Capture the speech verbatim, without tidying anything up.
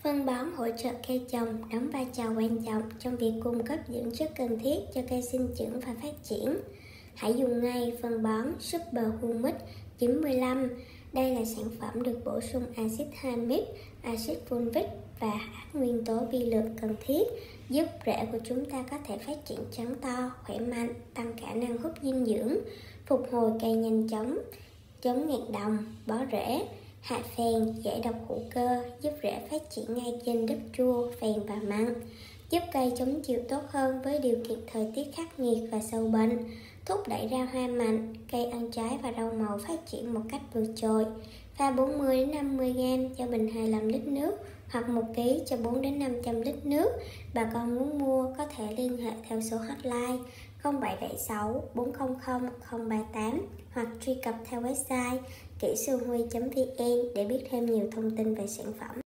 Phân bón hỗ trợ cây trồng đóng vai trò quan trọng trong việc cung cấp dưỡng chất cần thiết cho cây sinh trưởng và phát triển. Hãy dùng ngay phân bón Super Humus chín mươi lăm. Đây là sản phẩm được bổ sung axit humic, axit fulvic và các nguyên tố vi lượng cần thiết, giúp rễ của chúng ta có thể phát triển trắng to, khỏe mạnh, tăng khả năng hút dinh dưỡng, phục hồi cây nhanh chóng, chống nghẹt đồng, bó rễ. Hạt phèn giải độc hữu cơ, giúp rễ phát triển ngay trên đất chua, phèn và mặn, giúp cây chống chịu tốt hơn với điều kiện thời tiết khắc nghiệt và sâu bệnh, thúc đẩy ra hoa mạnh, cây ăn trái và rau màu phát triển một cách vượt trội. Pha bốn mươi đến năm mươi gam cho bình hai mươi lăm lít nước hoặc một ki lô gam cho bốn đến năm trăm lít nước. Bà con muốn mua có thể liên hệ theo số hotline không bảy bảy sáu bốn không không không ba tám hoặc truy cập theo website kỹ sư huy chấm vn để biết thêm nhiều thông tin về sản phẩm.